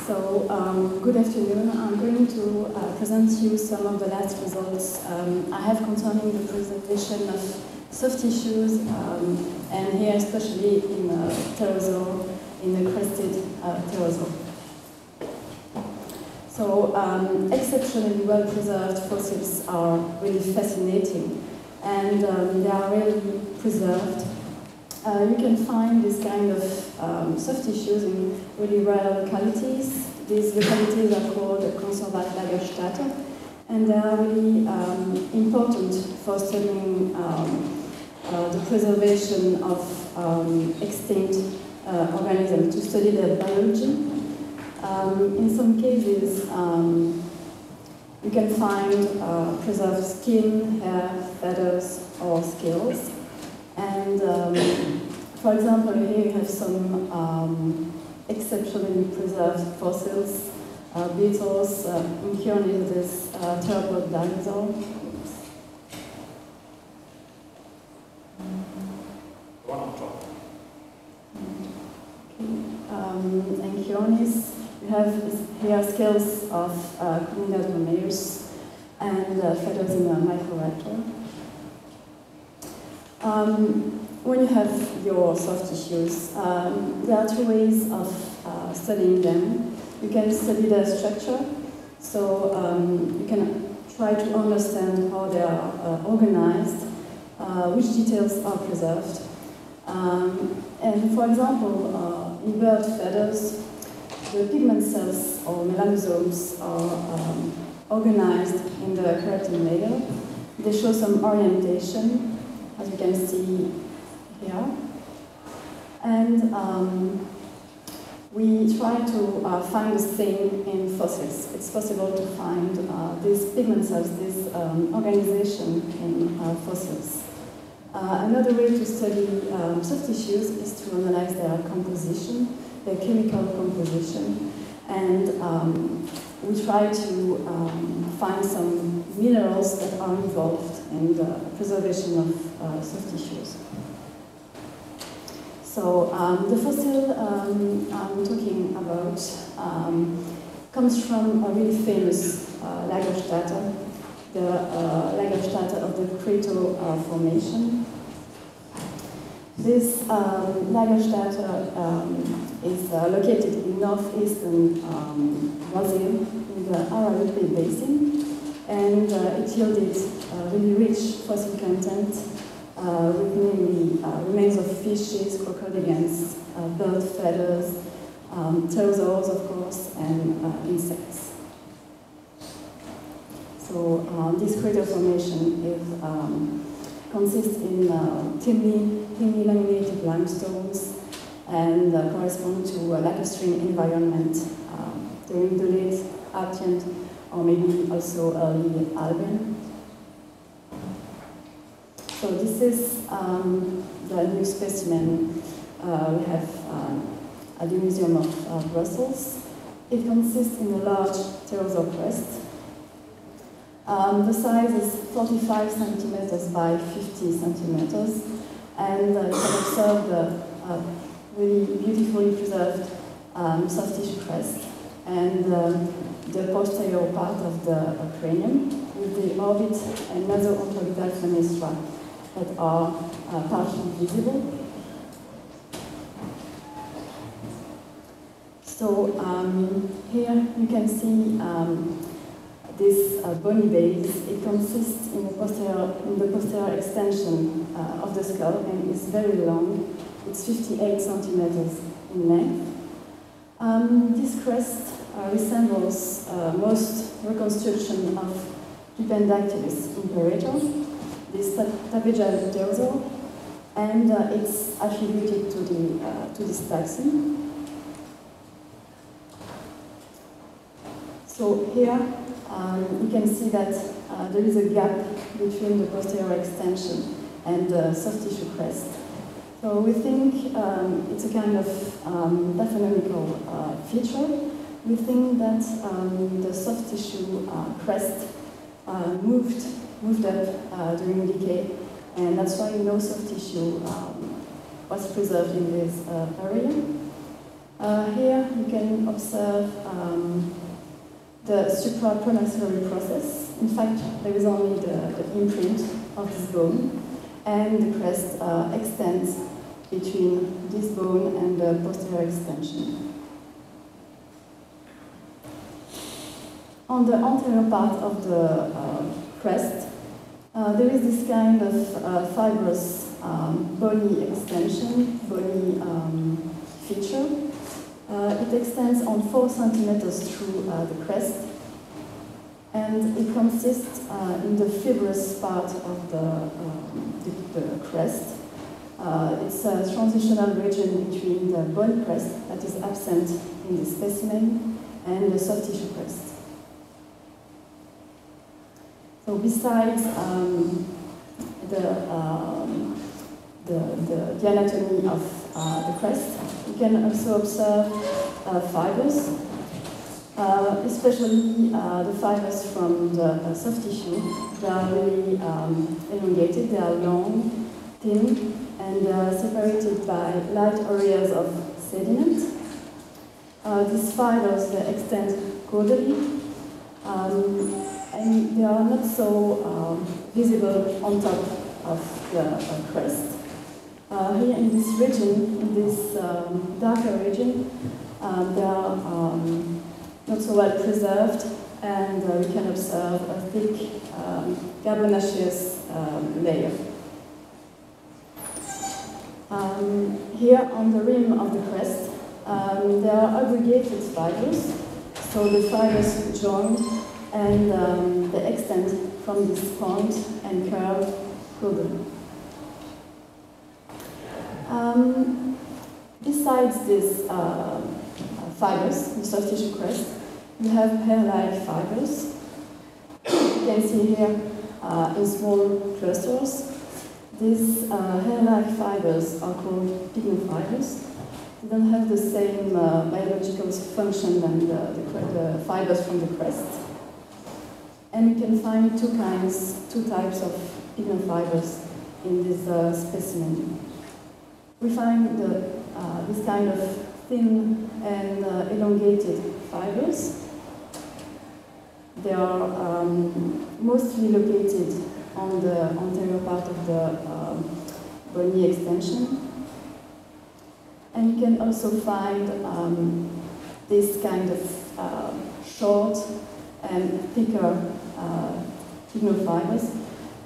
Good afternoon. I'm going to present you some of the last results I have concerning the preservation of soft tissues, and here especially in Pterosaur, in the crested Pterosaur. Exceptionally well-preserved fossils are really fascinating, and they are really preserved. You can find this kind of soft tissues in really rare localities. These localities are called conserved Lagerstätte, and they are really important for studying the preservation of extinct organisms, to study their biology. In some cases, you can find preserved skin, hair, feathers, or scales. And for example, here you have some exceptionally preserved fossils, beetles, Integuments, this Vertebrate dinosaur. One on top. Integuments. You have here scales of Cranium and feathers in a microraptor. When you have your soft tissues, there are two ways of studying them. You can study their structure, so you can try to understand how they are organized, which details are preserved. And for example, in bird feathers, the pigment cells or melanosomes are organized in the keratin layer. They show some orientation, as you can see here. And we try to find the same in fossils. It's possible to find these pigment cells, this organization in fossils. Another way to study soft tissues is to analyze their composition, their chemical composition, and we try to find some minerals that are involved in the preservation of soft tissues. So the fossil I'm talking about comes from a really famous Lagerstätte, the Lagerstätte of the Crato Formation. This Lagerstätte is located in northeastern Brazil, in the Arabic Basin, and it yielded really rich fossil content, with mainly remains of fishes, crocodilians, bird feathers, pterosaurs, of course, and insects. So this crater formation consists in thinly laminated limestones and correspond to a lacustrine environment during the late Archean or maybe also early Albian. So this is the new specimen we have at the Museum of Brussels. It consists in a large pterosaur crest. The size is 45 centimeters by 50 centimeters, and you can observe the really beautifully preserved soft tissue crest and the posterior part of the cranium with the orbit and naso-orbital fenestra that are partially visible. So here you can see this bony base. It consists in the posterior extension of the skull and is very long. It's 58 centimeters in length. This crest resembles most reconstruction of Pipendactylus imperator, this Tapejarid pterosaur, and it's attributed to this taxon. So here you can see that there is a gap between the posterior extension and the soft tissue crest. So we think it's a kind of taphonomical feature. We think that the soft tissue crest moved up during decay, and that's why no soft tissue was preserved in this area. Here you can observe the suprapronaxillary process. In fact, there is only the imprint of this bone, and the crest extends between this bone and the posterior extension. On the anterior part of the crest, there is this kind of fibrous bony extension, bony feature. It extends on 4 centimeters through the crest, and it consists in the fibrous part of the crest. It's a transitional region between the bony crest that is absent in the specimen and the soft tissue crest. So besides the anatomy of the crest, you can also observe fibers, especially the fibers from the soft tissue. They are really elongated, they are long, thin, and separated by light areas of sediment. These fibers, they extend caudally, and they are not so visible on top of the crest. Here in this region, in this darker region, they are not so well preserved, and we can observe a thick carbonaceous layer. Here on the rim of the crest, there are aggregated fibers, so the fibers join and they extend from this point and curve caudally. Besides these fibers, the soft tissue crest, you have hair-like fibers. You can see here in small clusters. These hair-like fibers are called pycnofibers. They don't have the same biological function than the fibers from the crest. And you can find two types of pycnofibers in this specimen. We find this kind of thin and elongated fibers. They are mostly located on the anterior part of the bony extension. And you can also find this kind of short and thicker pycnofibers.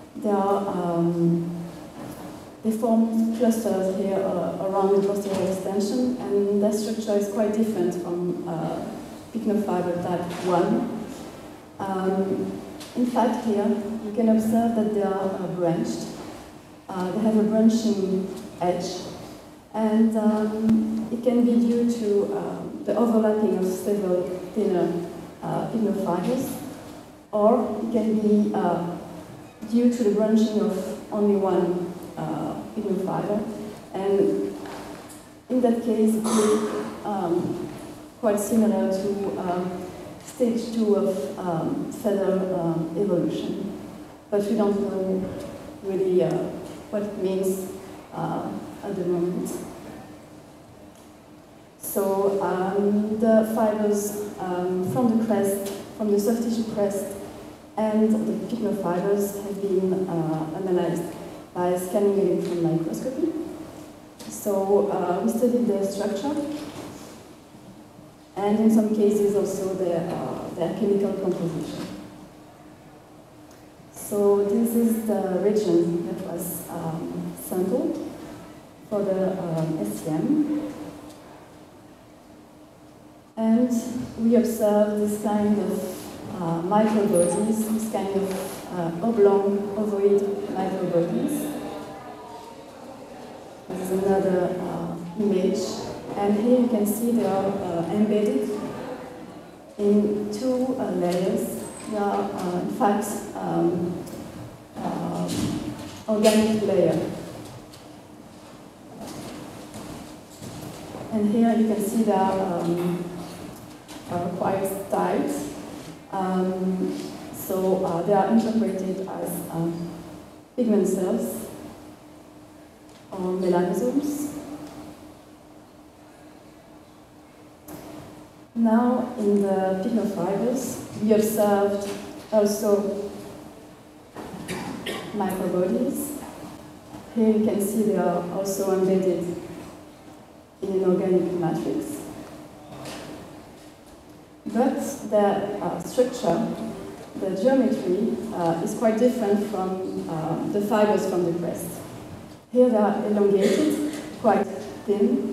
They form clusters here around the posterior extension, and their structure is quite different from pycnofiber type 1. In fact, here you can observe that they are branched. They have a branching edge, and it can be due to the overlapping of several thinner pycnofibers, or it can be due to the branching of only one pycnofiber, and in that case, it is quite similar to stage 2 of feather evolution, but we don't know really what it means at the moment. So the fibers from the crest, from the soft tissue crest, and the pycnofibers have been analyzed by scanning electron microscopy. So we studied their structure, and in some cases also their chemical composition. So this is the region that was sampled for the SCM. And we observed this kind of microbodies, this kind of oblong ovoid microbodies. This is another image, and here you can see they are embedded in 2 layers. They are, in fact, organic layer. And here you can see they are quite tight. So they are interpreted as pigment cells or melanosomes. Now, in the pycnofibers, we observed also microbodies. Here you can see they are also embedded in an organic matrix. But the structure, the geometry, is quite different from the fibers from the crest. Here they are elongated, quite thin.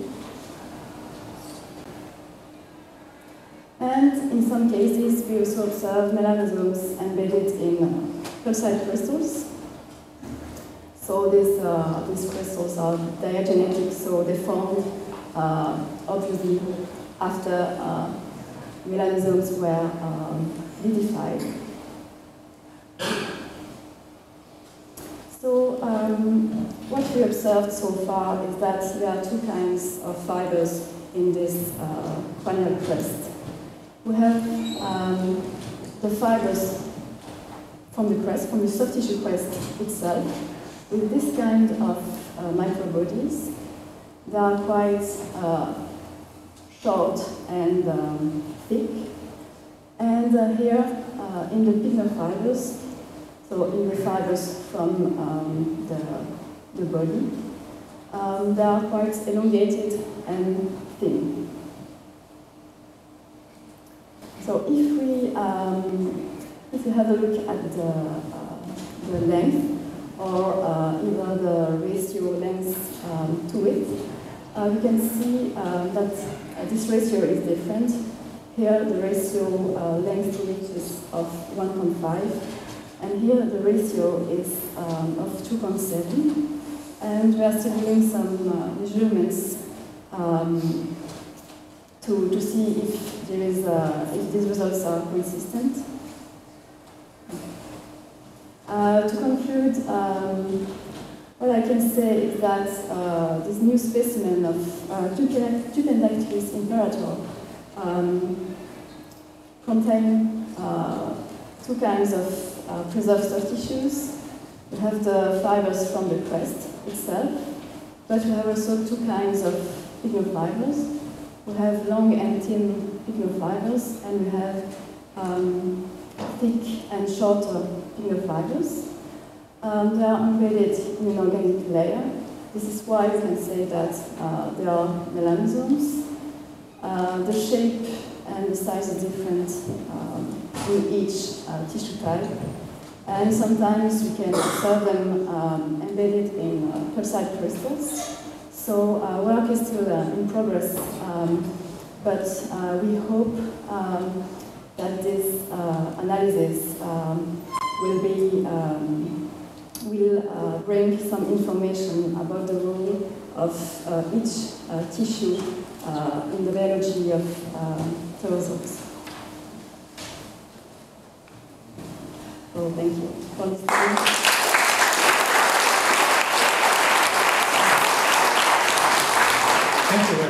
And in some cases, we also observe melanosomes embedded in calcite crystals. So these crystals are diagenetic, so they formed obviously after melanosomes were vivified. So what we observed so far is that there are two kinds of fibers in this cranial crest. We have the fibers from the crest, from the soft tissue crest itself, with this kind of microbodies. They are quite short and thick. And here, in the pycnofibers, so in the fibers from the body, they are quite elongated and thin. So if we have a look at the length or either the ratio length to width, we can see that this ratio is different. Here the ratio length to width is of 1.5, and here the ratio is of 2.7. And we are still doing some measurements to see if there is if these results are consistent. To conclude, what I can say is that this new specimen of Tupendactylus imperator contain two kinds of preserved soft tissues. We have the fibers from the crest itself, but we have also two kinds of pycnofibers. We have long and thin pycnofibers, and we have thick and shorter pycnofibers. They are embedded in an organic layer. This is why we can say that they are melanosomes. The shape and the size are different in each tissue type. And sometimes we can observe them embedded in calcite crystals. So work is still in progress, but we hope that this analysis will bring some information about the role of each tissue in the biology of pterosaurs. So thank you for listening. Thank you.